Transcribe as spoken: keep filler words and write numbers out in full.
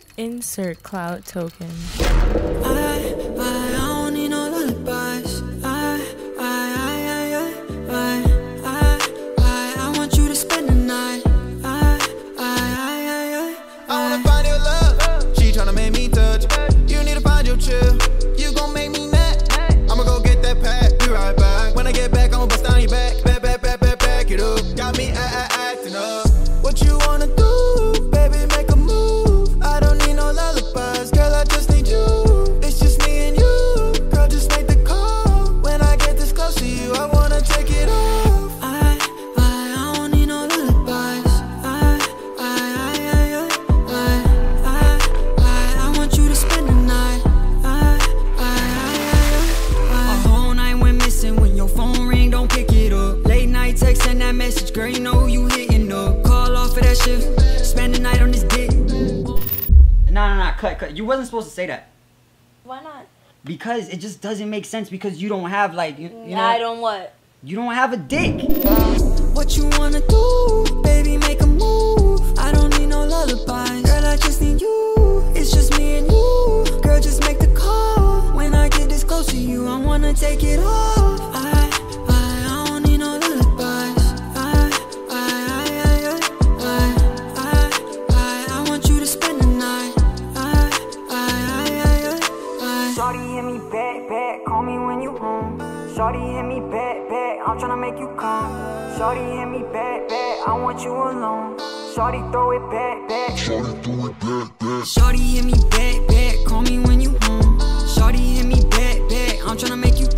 Insert clout token. I, I, I don't need no lullabies. I, I, I, I, I, I, I, I want you to spend the night. I, I, I, I, I, I wanna find your love. She tryna make me touch. You need to find your chill. You gon' make me mad. I'ma go get that pack. Be right back. When I get back, I'ma bust down your back. Back, back, back, back, back it up. Got me acting up. What you wanna do, baby? Make a move. I don't need no lullabies, girl. I just need you. It's just me and you, girl. Just make the call. When I get this close to you, I wanna take it off. I, I, I don't need no lullabies. I, I, I, I, I, I, I, I want you to spend the night. I, I, I, I, I. A whole night went missing when your phone ring, don't pick it up. Late night text and that message, girl, you know who you hitting up. Call off of that shift, spend the night on this dick. Nah, nah, nah, cut, cut. You wasn't supposed to say that. Why not? Because it just doesn't make sense because you don't have, like, you, you know. I don't what? You don't have a dick. What you wanna do, baby, make a move. I don't need no lullabies, girl, I just need you. It's just me and you, girl, just make the call. When I get this close to you, I wanna take it off. I, I, I don't need no lullabies. I, I, I, I, I, I, I, I want you to spend the night. I, I, I, I, I. Shawty hit me back, back, call me when you home. Shawty hit me back, back, I'm tryna make you come. Shawty hit me back, back, I want you alone. Shawty throw it back, back. Shawty throw it back, back. Shawty hit me back, back, call me when you home. Shawty hit me back, back, I'm tryna make you